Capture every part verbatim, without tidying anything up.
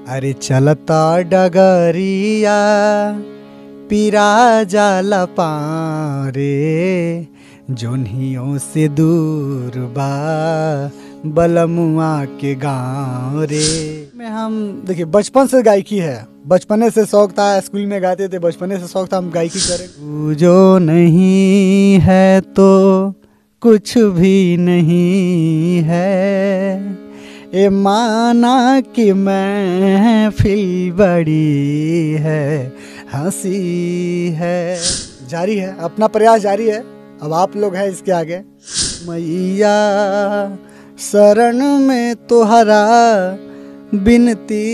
अरे चलता डगरिया पीरा जाला पारे, जोन्हियों से दूर बा बलमुआ के गाँव रे। में हम देखिए बचपन से गायकी है, बचपने से शौक था, स्कूल में गाते थे, बचपने से शौक था हम गायकी करें। तू जो नहीं है तो कुछ भी नहीं है, ए माना कि महफिल बड़ी है, हंसी है। जारी है, अपना प्रयास जारी है। अब आप लोग हैं इसके आगे। मैया शरण में तोहरा बिनती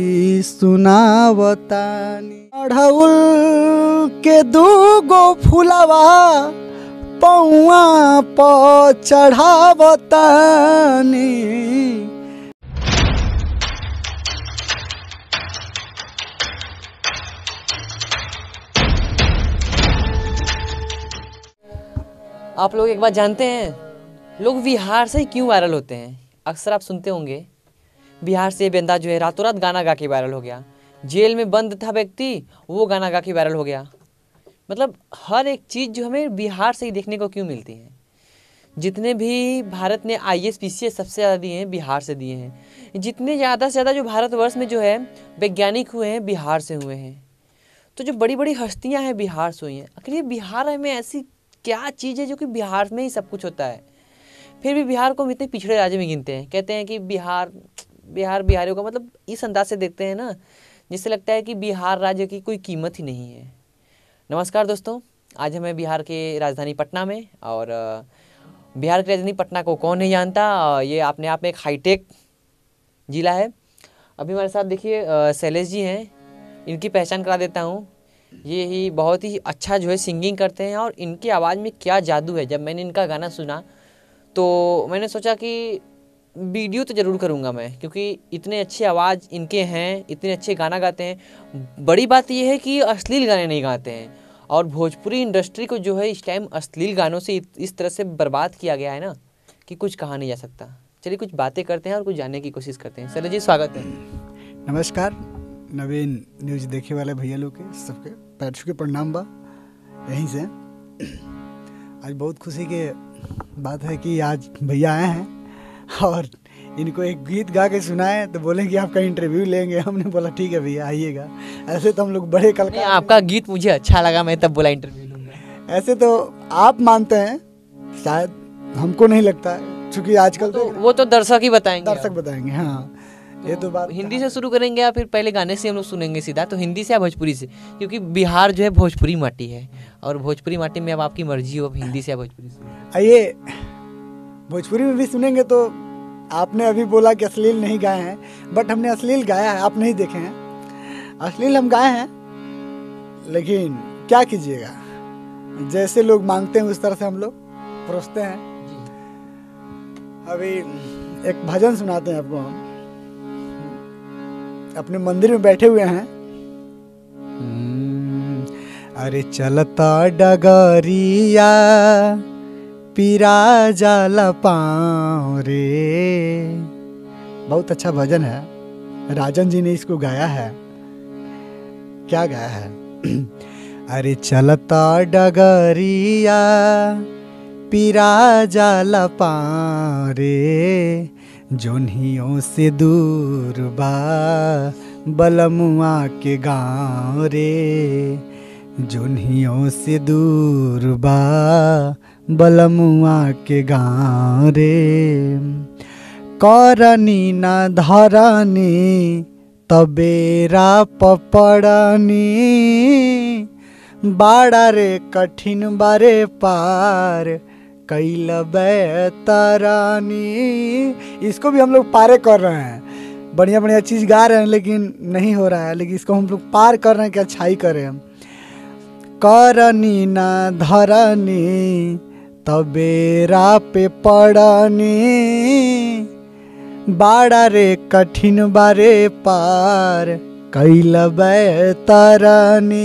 सुनावतानी, अढ़उल के दूगो फुलवा पौआ प चढ़ावतानी। आप लोग एक बात जानते हैं, लोग बिहार से ही क्यों वायरल होते हैं? अक्सर आप सुनते होंगे बिहार से बंदा जो है रातों रात गाना गा के वायरल हो गया, जेल में बंद था व्यक्ति वो गाना गा के वायरल हो गया। मतलब हर एक चीज़ जो हमें बिहार से ही देखने को क्यों मिलती है। जितने भी भारत ने I A S P C S सबसे ज़्यादा दिए हैं बिहार से दिए हैं। जितने ज़्यादा से ज़्यादा जो भारतवर्ष में जो है वैज्ञानिक हुए हैं बिहार से हुए हैं। तो जो बड़ी बड़ी हस्तियाँ हैं बिहार से हुई हैं। आखिर ये बिहार में ऐसी क्या चीज़ है जो कि बिहार में ही सब कुछ होता है? फिर भी बिहार को हम इतने पिछड़े राज्य में गिनते हैं। कहते हैं कि बिहार बिहार बिहारियों का मतलब इस अंदाज से देखते हैं ना, जिससे लगता है कि बिहार राज्य की कोई कीमत ही नहीं है। नमस्कार दोस्तों, आज हमें बिहार के राजधानी पटना में, और बिहार की राजधानी पटना को कौन नहीं जानता, ये अपने आप में एक हाईटेक जिला है। अभी हमारे साथ देखिए शैलेश जी हैं, इनकी पहचान करा देता हूँ। ये ही बहुत ही अच्छा जो है सिंगिंग करते हैं, और इनकी आवाज़ में क्या जादू है। जब मैंने इनका गाना सुना तो मैंने सोचा कि वीडियो तो ज़रूर करूँगा मैं, क्योंकि इतने अच्छे आवाज़ इनके हैं, इतने अच्छे गाना गाते हैं। बड़ी बात यह है कि अश्लील गाने नहीं गाते हैं, और भोजपुरी इंडस्ट्री को जो है इस टाइम अश्लील गानों से इस तरह से बर्बाद किया गया है ना कि कुछ कहा नहीं जा सकता। चलिए कुछ बातें करते हैं और कुछ जानने की कोशिश करते हैं। शैलेश जी स्वागत है। नमस्कार नवीन न्यूज देखे वाले भैया लोग के सबके पैर छू के प्रणाम बा। यहीं से आज बहुत खुशी के बात है कि आज भैया आए हैं और इनको एक गीत गा के सुनाए, तो बोले कि आपका इंटरव्यू लेंगे। हमने बोला ठीक है भैया आइएगा। ऐसे तो हम लोग बड़े कलाकार, आपका गीत मुझे अच्छा लगा, मैं तब बोला इंटरव्यू लूंगा। ऐसे तो आप मानते हैं, शायद हमको नहीं लगता है, क्योंकि आजकल तो वो तो दर्शक ही बताएंगे। दर्शक बताएंगे। हाँ ये तो बात। हिंदी से शुरू करेंगे या फिर पहले गाने से हम लोग सुनेंगे सीधा? तो हिंदी से या भोजपुरी से? क्योंकि बिहार जो है भोजपुरी माटी है, और भोजपुरी माटी में अब आपकी मर्जी हो, अब हिंदी से या भोजपुरी से? आइए, भोजपुरी में भी सुनेंगे। तो आपने अभी बोला कि अश्लील नहीं गाए हैं, बट हमने अश्लील गाया है, आप नहीं देखे हैं। अश्लील हम गाए हैं, लेकिन क्या कीजिएगा, जैसे लोग मांगते हैं उस तरह से हम लोग परोसते हैं। अभी एक भजन सुनाते हैं आपको हम। अपने मंदिर में बैठे हुए हैं। अरे चलता डगरिया पीरा जाला पाँव रे। बहुत अच्छा भजन है, राजन जी ने इसको गाया है। क्या गाया है? अरे चलता डगरिया पीरा जाला पाँव रे, जोन्हियों से दूर बा बलमुआ के गाँव रे, जोन्हियों से दूर बा बलमुआ के गाँव रे। करनी न धरनी तबेरा पपड़नी, बाड़ा रे कठिन बारे पार कैल बेतरानी। इसको भी हम लोग पारे कर रहे हैं, बढ़िया बढ़िया चीज़ गा रहे हैं, लेकिन नहीं हो रहा है। लेकिन इसको हम लोग पार कर रहे हैं कि अच्छाई करें हम। करनी न धरनी तबेरा पे पड़नी, बाड़ा रे कठिन बारे पार कैल बेतरानी।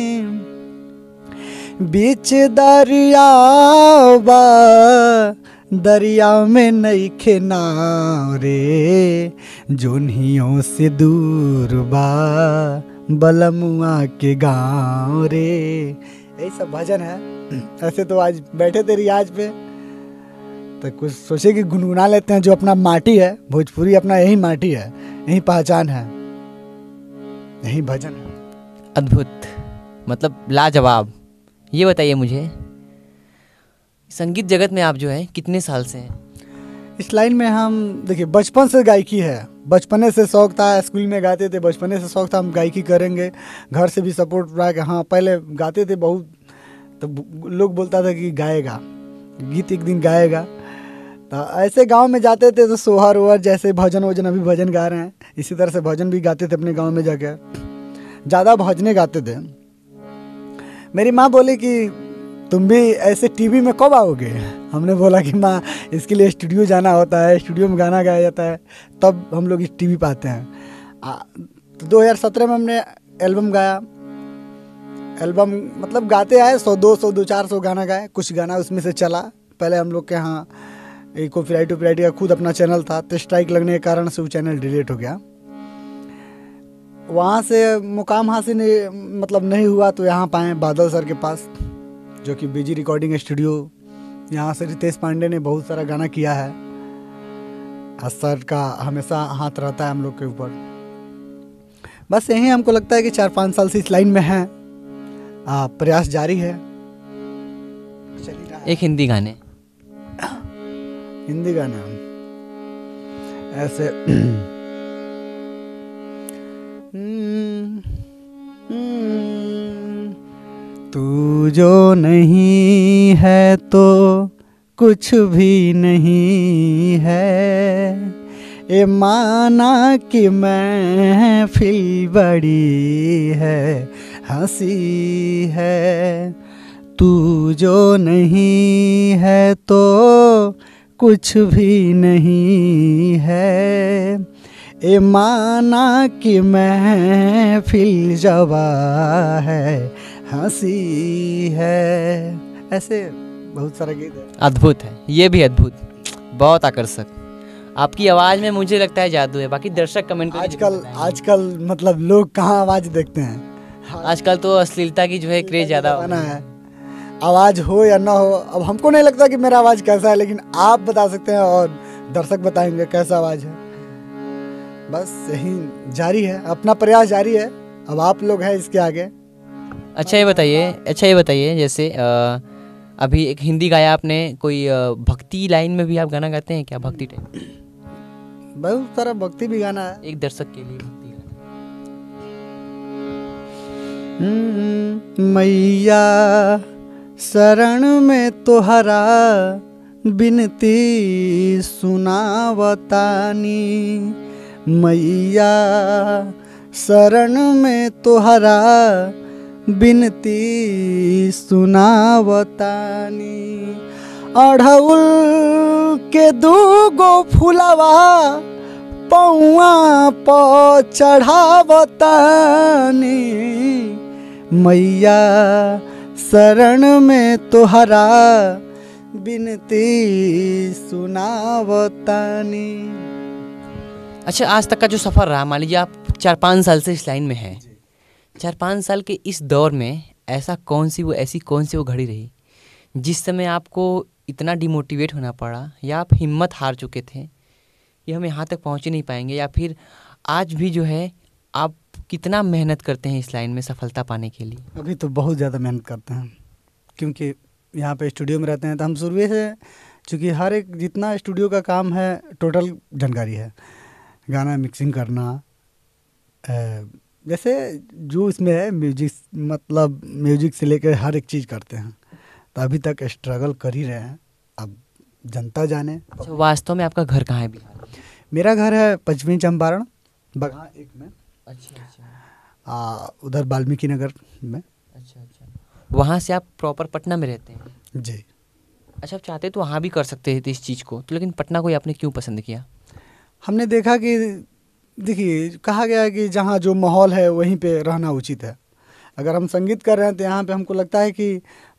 बीच दरियावा दरिया में नइखे नाव रे, जोनियों से दूर बा बलमुआ के गाँव रे। यही सब भजन है। ऐसे तो आज बैठे थे रियाज पे तो कुछ सोचे कि गुनगुना लेते हैं, जो अपना माटी है, भोजपुरी अपना यही माटी है, यही पहचान है, यही भजन है। अद्भुत, मतलब लाजवाब। ये बताइए मुझे, संगीत जगत में आप जो है कितने साल से हैं? इस लाइन में हम देखिए बचपन से गायकी है, बचपने से शौक था, स्कूल में गाते थे, बचपने से शौक था हम गायकी करेंगे। घर से भी सपोर्ट रहा कि हाँ पहले गाते थे बहुत, तो लोग बोलता था कि गाएगा, गीत एक दिन गाएगा। तो ऐसे गांव में जाते थे तो सोहर ओहर जैसे भजन वजन, अभी भजन गा रहे हैं, इसी तरह से भजन भी गाते थे अपने गांव में जाके, ज़्यादा भजने गाते थे। मेरी माँ बोली कि तुम भी ऐसे टीवी में कब आओगे? हमने बोला कि माँ इसके लिए स्टूडियो जाना होता है, स्टूडियो में गाना गाया जाता है, तब हम लोग इस टीवी पे आते हैं। आ, तो दो हज़ार सत्रह में हमने एल्बम गाया। एल्बम मतलब गाते आए, सौ दो सौ दो चार सौ गाना गाए, कुछ गाना उसमें से चला। पहले हम लोग के यहाँ एक कॉपीराइट वॉपीराइट का खुद अपना चैनल था, तो स्ट्राइक लगने के कारण से वो चैनल डिलीट हो गया। वहाँ से मुकाम हासिल नहीं, मतलब नहीं हुआ, तो यहाँ पाए बादल सर के पास, जो कि बीजी रिकॉर्डिंग स्टूडियो, यहाँ से रितेश पांडे ने बहुत सारा गाना किया है। सर का हमेशा हाथ रहता है हम लोग के ऊपर। बस यही हमको लगता है कि चार पाँच साल से इस लाइन में है, आ, प्रयास जारी है, चल रहा है। एक हिंदी गाने, हिंदी गाना ऐसे तू जो नहीं है तो कुछ भी नहीं है, ए माना कि महफिल बड़ी है, हंसी है। तू जो नहीं है तो कुछ भी नहीं है, ए माना कि महफिल जवा है, हंसी है। ऐसे बहुत सारा गीत है। अद्भुत है, ये भी अद्भुत, बहुत आकर्षक। आपकी आवाज़ में मुझे लगता है जादू है। बाकी दर्शक कमेंट करके आजकल जरूर बताएंगे। आजकल मतलब लोग कहाँ आवाज़ देखते हैं, आजकल तो अश्लीलता की जो है क्रेज ज़्यादा हो जमाना है। आवाज़ हो या ना हो, अब हमको नहीं लगता कि मेरा आवाज़ कैसा है, लेकिन आप बता सकते हैं और दर्शक बताएंगे कैसा आवाज़ है। बस यही जारी है, अपना प्रयास जारी है। अब आप लोग हैं इसके आगे। अच्छा ये बताइए अच्छा ये बताइए जैसे अ, अभी एक हिंदी गाया आपने, कोई अ, भक्ति लाइन में भी आप गाना गाते हैं क्या? भक्ति टाइप बहुत सारा भक्ति भी गाना है। एक दर्शक के लिए भक्ति गाना। हम्म, मैया शरण में तोहरा बिनती सुनावतानी, मैया शरण में तोहरा बिनती सुनावतानी। अढ़उल के दूगो फुलवा पौआ प चढ़ावतानी, मैया शरण में तोहरा बिनती सुनावतानी। अच्छा, आज तक का जो सफ़र रहा, मान लीजिए आप चार पाँच साल से इस लाइन में हैं, चार पाँच साल के इस दौर में ऐसा कौन सी वो ऐसी कौन सी वो घड़ी रही जिस समय आपको इतना डिमोटिवेट होना पड़ा, या आप हिम्मत हार चुके थे कि हम यहाँ तक पहुँच ही नहीं पाएंगे, या फिर आज भी जो है आप कितना मेहनत करते हैं इस लाइन में सफलता पाने के लिए? अभी तो बहुत ज़्यादा मेहनत करते हैं, क्योंकि यहाँ पे स्टूडियो में रहते हैं तो हम शुरू से, चूँकि हर एक जितना स्टूडियो का काम है टोटल जानकारी है, गाना मिक्सिंग करना, जैसे जो इसमें है म्यूजिक, मतलब म्यूजिक से लेकर हर एक चीज़ करते हैं। तो अभी तक स्ट्रगल कर ही रहे हैं, अब जनता जाने। अच्छा, वास्तव में आपका घर कहाँ है बिहार में? मेरा घर है पश्चिमी चंपारण बगहा एक में। अच्छा अच्छा आ, उधर वाल्मीकि नगर में। अच्छा अच्छा वहाँ से आप प्रॉपर पटना में रहते हैं? जी। अच्छा, आप चाहते तो वहाँ भी कर सकते थे इस चीज़ को, तो लेकिन पटना को ही आपने क्यों पसंद किया? हमने देखा कि देखिए कहा गया है कि जहाँ जो माहौल है वहीं पे रहना उचित है। अगर हम संगीत कर रहे हैं तो यहाँ पे हमको लगता है कि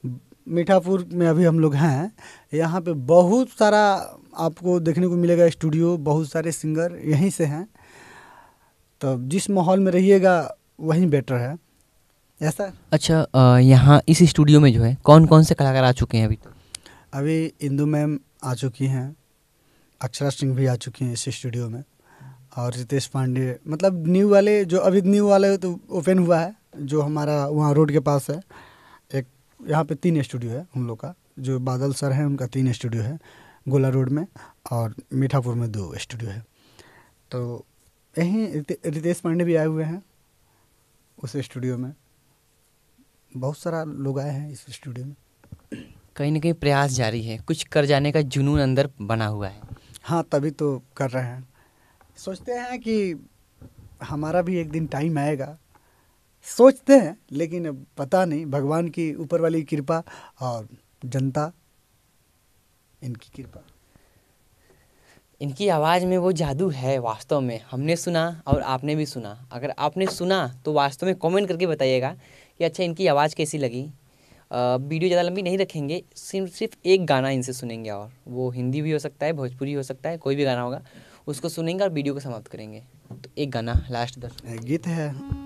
मीठापुर में अभी हम लोग हैं। यहाँ पे बहुत सारा आपको देखने को मिलेगा स्टूडियो, बहुत सारे सिंगर यहीं से हैं। तो जिस माहौल में रहिएगा वहीं बेटर है ऐसा। अच्छा, अ, यहाँ इस स्टूडियो में जो है कौन कौन से कलाकार आ चुके हैं अभी तक? अभी इंदु मैम आ चुकी हैं, अक्षरा सिंह भी आ चुकी हैं इस स्टूडियो में, और रितेश पांडे, मतलब न्यू वाले जो अभी न्यू वाले तो ओपन हुआ है जो हमारा वहाँ रोड के पास है। एक यहाँ पे तीन स्टूडियो है हम लोग का, जो बादल सर हैं उनका तीन स्टूडियो है गोला रोड में, और मीठापुर में दो स्टूडियो है। तो यहीं रिते, रितेश पांडे भी आए हुए हैं उस स्टूडियो में। बहुत सारा लोग आए हैं इस स्टूडियो में। कहीं ना कहीं प्रयास जारी है, कुछ कर जाने का जुनून अंदर बना हुआ है। हाँ, तभी तो कर रहे हैं। सोचते हैं कि हमारा भी एक दिन टाइम आएगा, सोचते हैं, लेकिन अब पता नहीं, भगवान की ऊपर वाली कृपा और जनता इनकी कृपा। इनकी आवाज़ में वो जादू है वास्तव में, हमने सुना और आपने भी सुना। अगर आपने सुना तो वास्तव में कमेंट करके बताइएगा कि अच्छा इनकी आवाज़ कैसी लगी। अ, वीडियो ज़्यादा लंबी नहीं रखेंगे, सिर्फ सिर्फ एक गाना इनसे सुनेंगे, और वो हिंदी भी हो सकता है, भोजपुरी हो सकता है, कोई भी गाना होगा उसको सुनेंगे और वीडियो को समाप्त करेंगे। तो एक गाना लास्ट दस एक गीत है।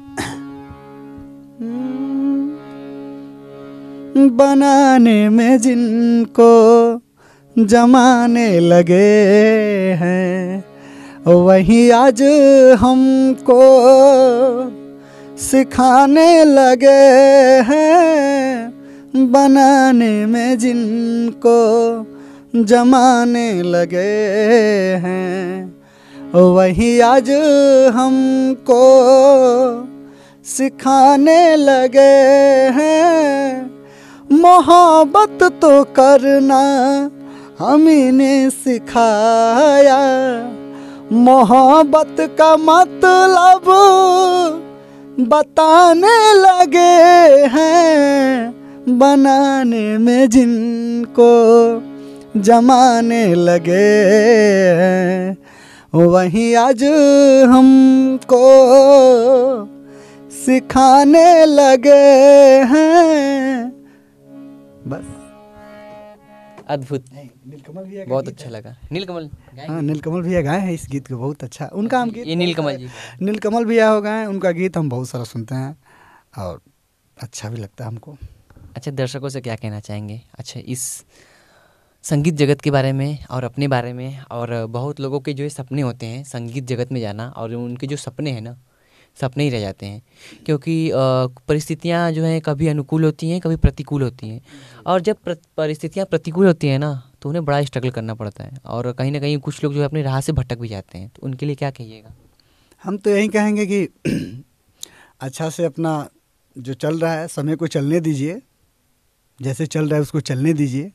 बनाने में जिनको जमाने लगे हैं, वही आज हमको सिखाने लगे हैं। बनाने में जिनको जमाने लगे हैं, वही आज हमको सिखाने लगे हैं। मोहब्बत तो करना हमी ने सिखाया, मोहब्बत का मतलब बताने लगे हैं। बनाने में जिनको जमाने लगे हैं, वही आज हमको सिखाने लगे हैं। बस अद्भुत, नीलकमल भैया का बहुत गीत अच्छा है। लगा। नीलकमल हाँ, नीलकमल भैया गाए हैं इस गीत को, बहुत अच्छा उनका हम गीत। ये नीलकमल जी नीलकमल भैया हो गए, उनका गीत हम बहुत सारा सुनते हैं और अच्छा भी लगता है हमको। अच्छा, दर्शकों से क्या कहना चाहेंगे? अच्छा, इस संगीत जगत के बारे में और अपने बारे में, और बहुत लोगों के जो ये सपने होते हैं संगीत जगत में जाना, और उनके जो सपने हैं ना, सपने ही रह जाते हैं, क्योंकि अ, परिस्थितियाँ जो हैं कभी अनुकूल होती हैं, कभी प्रतिकूल होती हैं। और जब प्र, परिस्थितियाँ प्रतिकूल होती हैं ना, तो उन्हें बड़ा स्ट्रगल करना पड़ता है, और कहीं ना कहीं कुछ लोग जो है अपनी राह से भटक भी जाते हैं। तो उनके लिए क्या कहिएगा? हम तो यही कहेंगे कि अच्छा से अपना जो चल रहा है समय को चलने दीजिए, जैसे चल रहा है उसको चलने दीजिए।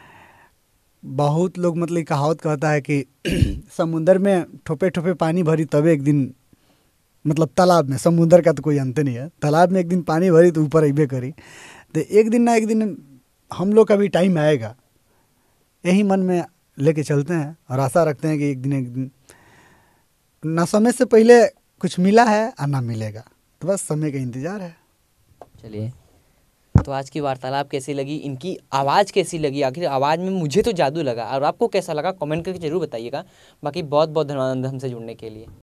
बहुत लोग मतलब कहावत कहता है कि समुंदर में ठोपे ठोपे पानी भरी तबे एक दिन, मतलब तालाब में, समुंदर का तो कोई अंत नहीं है, तालाब में एक दिन पानी भरी तो ऊपर अइबे करी। तो एक दिन ना एक दिन हम लोग का भी टाइम आएगा, यही मन में लेके चलते हैं और आशा रखते हैं कि एक दिन एक दिन ना समय से पहले कुछ मिला है और ना मिलेगा, तो बस समय का इंतज़ार है। चलिए, तो आज की वार्तालाप कैसी लगी, इनकी आवाज़ कैसी लगी? आखिर आवाज़ में मुझे तो जादू लगा, और आपको कैसा लगा कमेंट करके ज़रूर बताइएगा। बाकी बहुत बहुत धन्यवाद हमसे जुड़ने के लिए।